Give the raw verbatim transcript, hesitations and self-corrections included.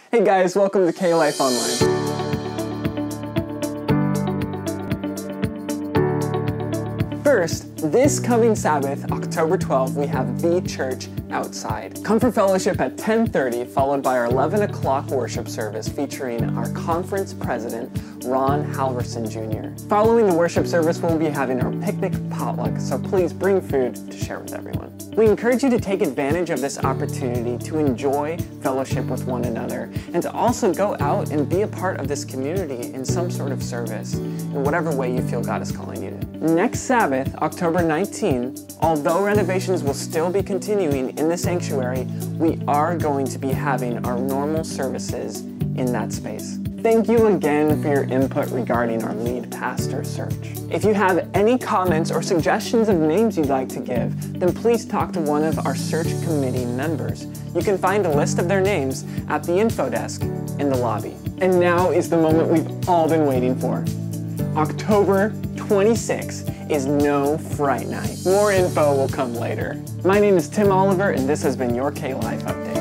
Hey guys, welcome to K-Life Online. First, this coming Sabbath, October twelfth, we have The Church Outside. Come for fellowship at ten thirty, followed by our eleven o'clock worship service featuring our conference president, Ron Halverson Junior Following the worship service, we'll be having our picnic potluck, so please bring food to share with everyone. We encourage you to take advantage of this opportunity to enjoy fellowship with one another and to also go out and be a part of this community in some sort of service, in whatever way you feel God is calling you to. Next Sabbath, October nineteenth, although renovations will still be continuing in the sanctuary, we are going to be having our normal services in that space. Thank you again for your input regarding our lead pastor search. If you have any comments or suggestions of names you'd like to give, then please talk to one of our search committee members. You can find a list of their names at the info desk in the lobby. And now is the moment we've all been waiting for. October twenty-sixth is No Fright Night. More info will come later. My name is Tim Oliver, and this has been your K-Life Update.